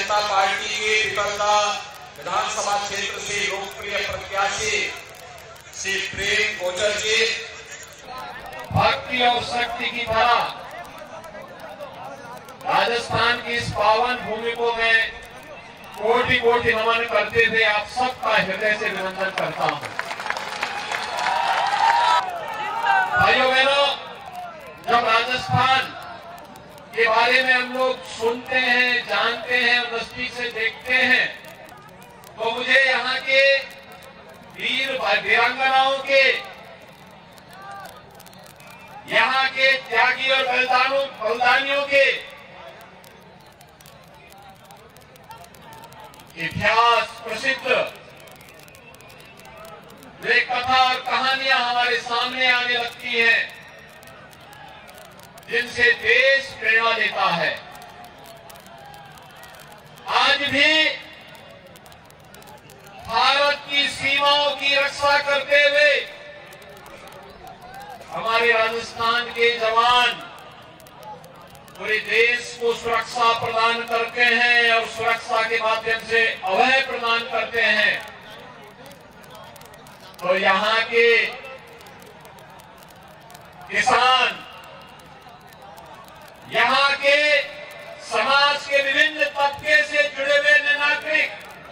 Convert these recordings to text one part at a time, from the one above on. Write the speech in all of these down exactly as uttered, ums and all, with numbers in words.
जनता party के पिपलदा विधानसभा क्षेत्र से लोकप्रिय प्रत्याशी श्री प्रेम कोचर जी भक्ति और शक्ति की तरह राजस्थान की इस पावन भूमि को मैं कोटि कोटि नमन करते हुए आप सबका हृदय से अभिनंदन करता हूं। भाइयों बहनों, जब राजस्थान के बारे में हम लोग सुनते हैं, जानते हैं, नजदीक से देखते हैं, तो मुझे यहाँ के वीर वीरांगनाओं के, यहाँ के त्यागी और बलिदानों बलिदानियों के इतिहास प्रसिद्ध वे कथा और कहानियां हमारे सामने आने लगती हैं, जिनसे देश प्रेरणा देता है। आज भी भारत की सीमाओं की रक्षा करते हुए हमारे राजस्थान के जवान पूरे देश को सुरक्षा प्रदान करते हैं और सुरक्षा के माध्यम से अभय प्रदान करते हैं। तो यहाँ के किसान, यहाँ के समाज के विभिन्न तबके से जुड़े हुए नागरिक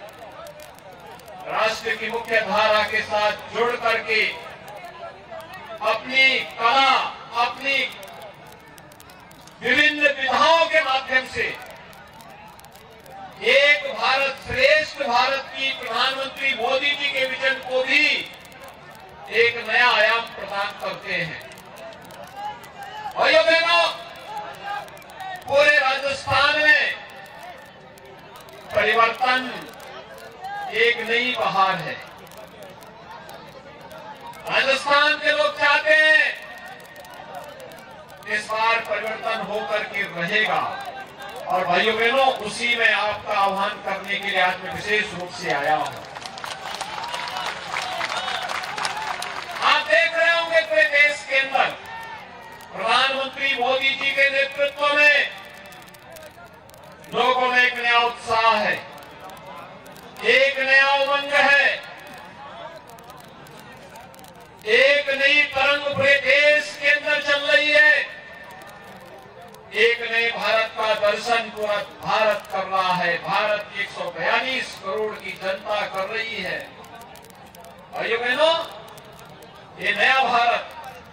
राष्ट्र की मुख्य धारा के साथ जुड़ करके अपनी कला, अपनी विभिन्न विधाओं के माध्यम से एक भारत श्रेष्ठ भारत की प्रधानमंत्री मोदी जी के विजन को भी एक नया आयाम प्रदान करते हैं। भाइयों बहनों, पूरे राजस्थान में परिवर्तन एक नई बहार है। राजस्थान के लोग चाहते हैं इस बार परिवर्तन होकर के रहेगा, और भाइयों बहनों, उसी में आपका आह्वान करने के लिए आज मैं विशेष रूप से आया हूं। आप देख रहे होंगे पूरे देश के अंदर प्रधानमंत्री मोदी जी के नेतृत्व में लोगों में एक नया उत्साह है, एक नया उमंग है, एक नई तरंग पूरे देश के अंदर चल रही है। एक नए भारत का दर्शन पूरा भारत कर रहा है, भारत की एक सौ बयालीस करोड़ की जनता कर रही है। भाइयों बहनों, ये नया भारत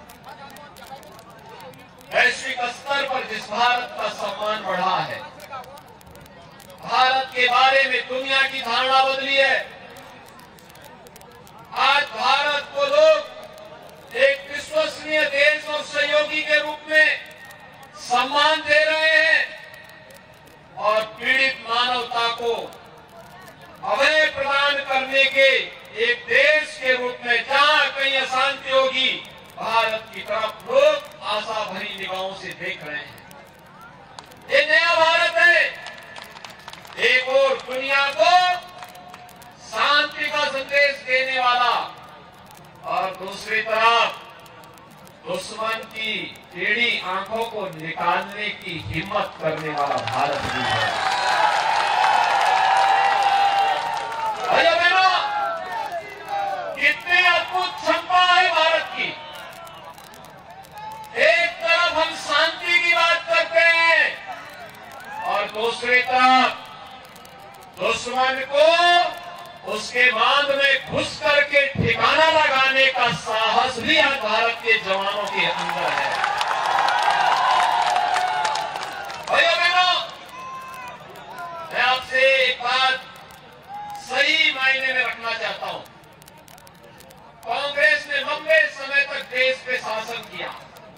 वैश्विक स्तर पर जिस भारत का सम्मान बढ़ा है, भारत के बारे में दुनिया की धारणा बदली है। आज भारत को लोग एक विश्वसनीय देश और सहयोगी के रूप में सम्मान दे रहे हैं, और पीड़ित मानवता को अभय प्रदान करने के एक देश के रूप में जहां कहीं अशांति होगी, भारत की तरफ लोग आशा भरी निगाहों से देख रहे हैं। ये नया भारत है, एक और दुनिया को शांति का संदेश देने वाला, और दूसरी तरफ दुश्मन की टेढ़ी आंखों को निकालने की हिम्मत करने वाला भारत भी है। भाइयों बहनों, कितनी अद्भुत क्षमता है भारत की। एक तरफ हम शांति की बात करते हैं, और दूसरी तरफ दुश्मन को उसके बांध में घुस करके ठिकाना लगाने का साहस भी आज भारत के जवानों के अंदर है। भाइयों बहनों, मैं आपसे एक बात सही मायने में रखना चाहता हूं। कांग्रेस ने लंबे समय तक देश पे शासन किया,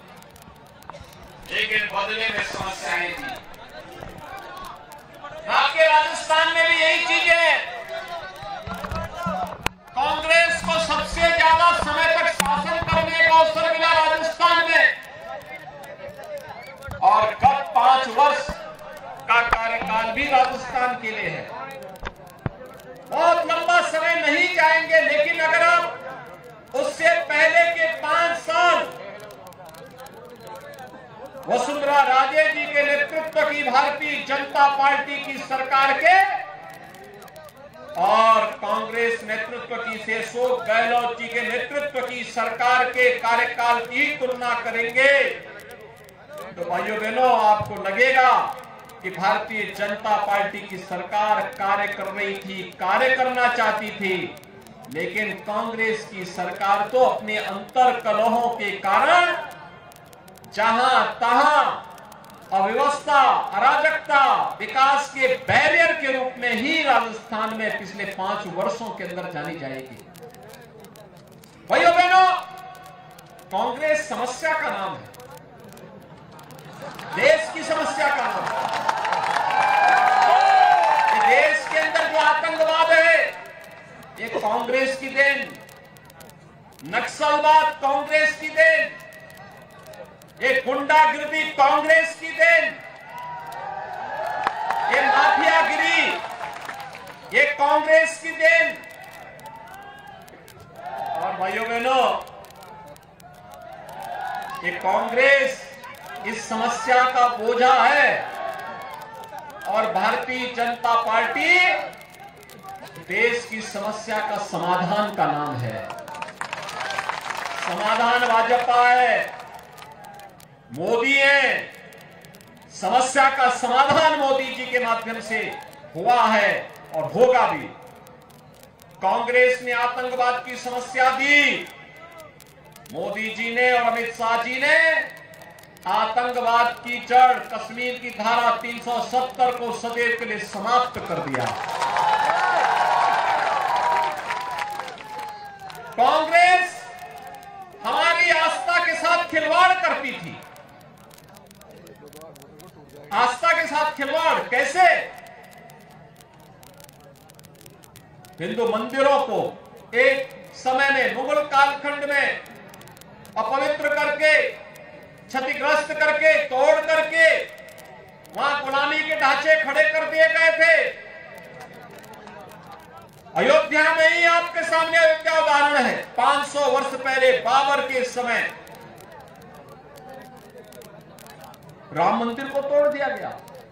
लेकिन बदले में समस्याएं थी। यहाँ के राजस्थान में भी यही चीज है। कांग्रेस को सबसे ज्यादा समय तक शासन करने का अवसर मिला राजस्थान में, और गत पांच वर्ष का कार्यकाल भी राजस्थान के लिए है। बहुत लंबा समय नहीं जाएंगे, लेकिन अगर आप उससे पहले के पांच साल वसुंधरा राजे जी के नेतृत्व की भारतीय जनता पार्टी की सरकार के और कांग्रेस नेतृत्व की से अशोक गहलोत जी के नेतृत्व की सरकार के कार्यकाल की तुलना करेंगे तो भाइयों बहनों आपको लगेगा कि भारतीय जनता पार्टी की सरकार कार्य कर रही थी, कार्य करना चाहती थी, लेकिन कांग्रेस की सरकार तो अपने अंतर कलहों के कारण जहां तहां अव्यवस्था, अराजकता, विकास के बैरियर के रूप में ही राजस्थान में पिछले पांच वर्षों के अंदर जानी जाएगी। भाइयों बहनों, कांग्रेस समस्या का नाम है, देश की समस्या का नाम है। देश के अंदर जो आतंकवाद है ये कांग्रेस की देन, नक्सलवाद कांग्रेस की देन, ये गुंडागिरी कांग्रेस की देन, ये माफियागिरी ये कांग्रेस की देन। और भाइयों बहनों, ये कांग्रेस इस समस्या का बोझा है और भारतीय जनता पार्टी देश की समस्या का समाधान का नाम है। समाधान भाजपा है, मोदी है, समस्या का समाधान मोदी जी के माध्यम से हुआ है और होगा भी। कांग्रेस ने आतंकवाद की समस्या दी, मोदी जी ने और अमित शाह जी ने आतंकवाद की जड़ कश्मीर की धारा तीन सौ सत्तर को सदैव के लिए समाप्त कर दिया। कांग्रेस हमारी आस्था के साथ खिलवाड़ करती थी। आस्था के साथ खिलवाड़ कैसे? हिंदू मंदिरों को एक समय में मुगल कालखंड में अपवित्र करके, क्षतिग्रस्त करके, तोड़ करके वहां गुलामी के ढांचे खड़े कर दिए गए थे। अयोध्या में ही आपके सामने अयोध्या उदाहरण है। पांच सौ वर्ष पहले बाबर के समय राम मंदिर को तोड़ दिया गया,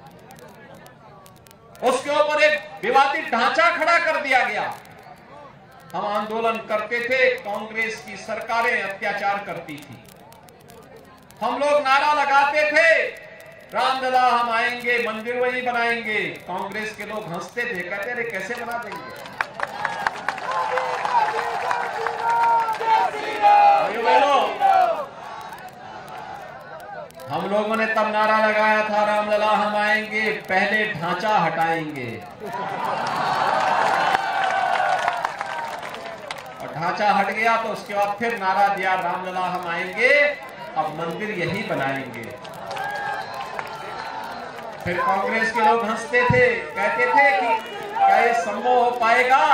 उसके ऊपर एक विवादित ढांचा खड़ा कर दिया गया। हम आंदोलन करते थे, कांग्रेस की सरकारें अत्याचार करती थी। हम लोग नारा लगाते थे, रामलला हम आएंगे, मंदिर वही बनाएंगे। कांग्रेस के लोग हंसते थे, कहते अरे कैसे बना देंगे। हम लोगों ने तब नारा लगाया था, रामलला हम आएंगे, पहले ढांचा हटाएंगे। और ढांचा हट गया तो उसके बाद फिर नारा दिया, रामलला हम आएंगे, अब मंदिर यही बनाएंगे। फिर कांग्रेस के लोग हंसते थे, कहते थे कि क्या ये संभव हो पाएगा।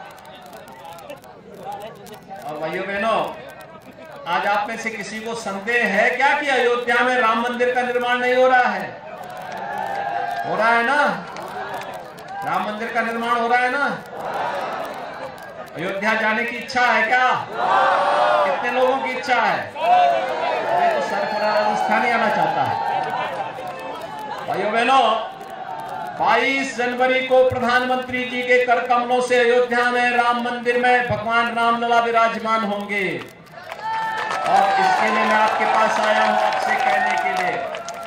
और भाइयों बहनों, आज आप में से किसी को संदेह है क्या कि अयोध्या में राम मंदिर का निर्माण नहीं हो रहा है? हो रहा है ना? राम मंदिर का निर्माण हो रहा है ना? अयोध्या जाने की इच्छा है क्या? कितने लोगों की इच्छा है? अरे तो सरफराज राजस्थान ही आना चाहता है। भाइयों बहनों, बाईस जनवरी को प्रधानमंत्री जी के कर कमलों से अयोध्या में राम मंदिर में भगवान रामलला विराजमान होंगे और इसके लिए मैं आपके पास आया हूं, आपसे कहने के लिए,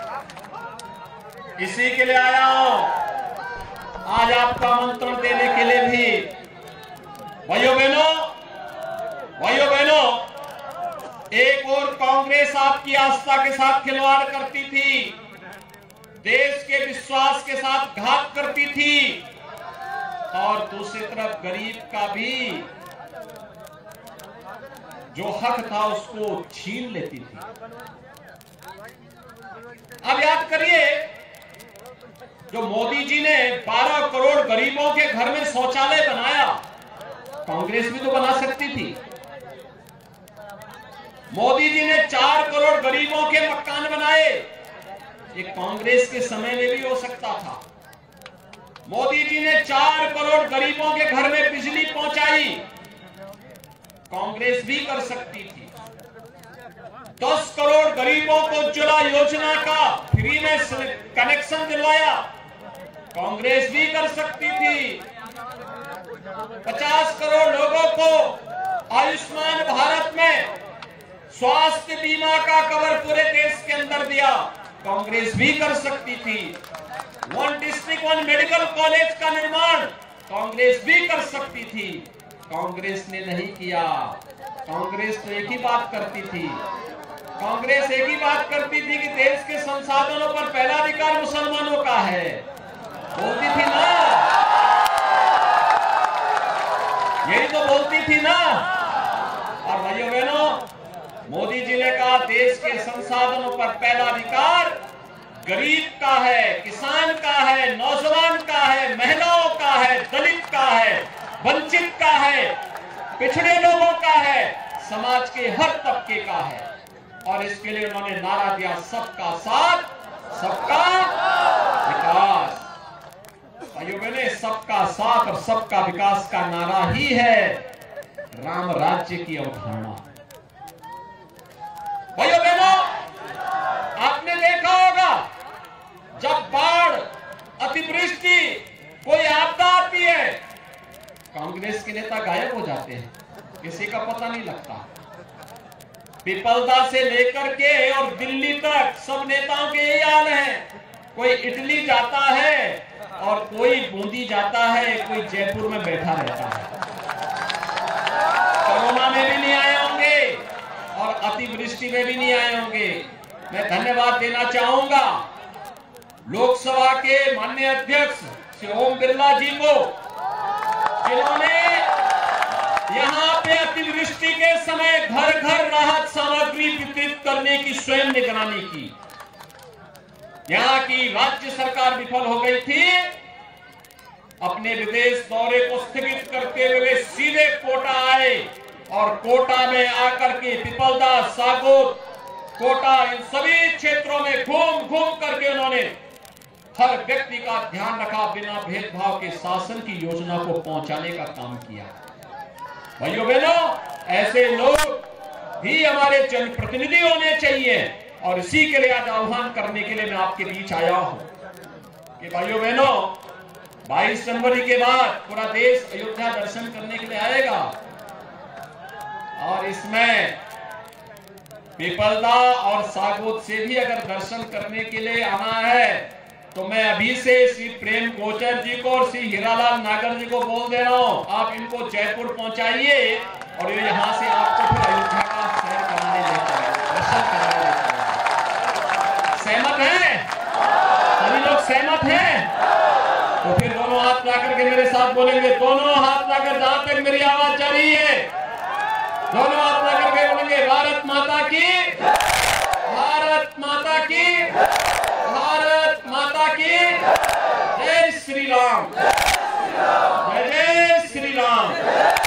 इसी के लिए आया हूं, आज आपका आमंत्रण देने के लिए भी। भाइयों बहनों, भाइयों बहनों, एक और कांग्रेस आपकी आस्था के साथ खिलवाड़ करती थी, देश के विश्वास के साथ घात करती थी, और दूसरी तरफ गरीब का भी जो हक था उसको छीन लेती थी। अब याद करिए, जो मोदी जी ने बारह करोड़ गरीबों के घर में शौचालय बनाया, कांग्रेस भी तो बना सकती थी। मोदी जी ने चार करोड़ गरीबों के मकान बनाए, ये कांग्रेस के समय में भी हो सकता था। मोदी जी ने चार करोड़ गरीबों के घर में बिजली पहुंचाई, कांग्रेस भी कर सकती थी। दस करोड़ गरीबों को उज्ज्वला योजना का फ्री में कनेक्शन दिलवाया। कांग्रेस भी कर सकती थी। पचास करोड़ लोगों को आयुष्मान भारत में स्वास्थ्य बीमा का कवर पूरे देश के अंदर दिया। कांग्रेस भी कर सकती थी। One district one medical college का निर्माण कांग्रेस भी कर सकती थी। कांग्रेस ने नहीं किया। कांग्रेस तो एक ही बात करती थी। कांग्रेस एक ही बात करती थी कि देश के संसाधनों पर पहला अधिकार मुसलमानों का है। बोलती थी ना, यही तो बोलती थी ना। और भाइयों बहनों, मोदी जी ने कहा देश के संसाधनों पर पहला अधिकार गरीब का है, किसान का है, नौजवान का है, महिलाओं का है, दलित का है, वंचित का है, पिछड़े लोगों का है, समाज के हर तबके का है। और इसके लिए उन्होंने नारा दिया सबका साथ, सबका विकास। भाइयों बहनों, सबका साथ और सबका विकास का नारा ही है राम राज्य की अवधारणा। भाइयों बहनों, आपने देखा होगा जब बाढ़, अतिवृष्टि, कोई आपदा आती है, कांग्रेस के नेता गायब हो जाते हैं, किसी का पता नहीं लगता। पिपलदा से लेकर के और दिल्ली तक सब नेताओं के यही हाल है। कोई इटली जाता है और कोई बूंदी जाता है, कोई जयपुर में बैठा रहता है। कोरोना में भी नहीं आए होंगे और अतिवृष्टि में भी नहीं आए होंगे। मैं धन्यवाद देना चाहूंगा लोकसभा के माननीय अध्यक्ष श्री ओम बिरला जी को, जिन्होंने यहाँ पे अतिवृष्टि के समय घर घर राहत सामग्री वितरित करने की स्वयं निगरानी की। यहाँ की राज्य सरकार विफल हो गई थी। अपने विदेश दौरे को स्थगित करते हुए सीधे कोटा आए और कोटा में आकर के पिपलदा, सागोत, कोटा, इन सभी क्षेत्रों में घूम घूम करके उन्होंने हर व्यक्ति का ध्यान रखा, बिना भेदभाव के शासन की योजना को पहुंचाने का काम किया। भाइयों बहनों, ऐसे लोग भी हमारे जनप्रतिनिधि होने चाहिए और इसी के लिए आज आह्वान करने के लिए मैं आपके बीच आया हूं कि भाइयों बहनों, बाईस जनवरी के बाद पूरा देश अयोध्या दर्शन करने के लिए आएगा और इसमें पिपलदा और सागोत से भी अगर दर्शन करने के लिए आना है तो मैं अभी से श्री प्रेम गोचर जी को और श्री हीरालाल नागर जी को बोल दे रहा हूं, आप इनको जयपुर पहुंचाइए और ये यहां से आपको फिर अयोध्या का सैर कराने लेते हैं, दर्शन कराने लेते हैं। सहमत हैं? सभी लोग सहमत हैं? तो फिर दोनों हाथ ला करके मेरे साथ बोलेंगे, दोनों हाथ लाकर, जहां तक मेरी आवाज जा रही है, दोनों हाथ ला करके बोलेंगे भारत माता की, भारत माता की, भारत माता की, जय श्री राम, जय जय श्री राम।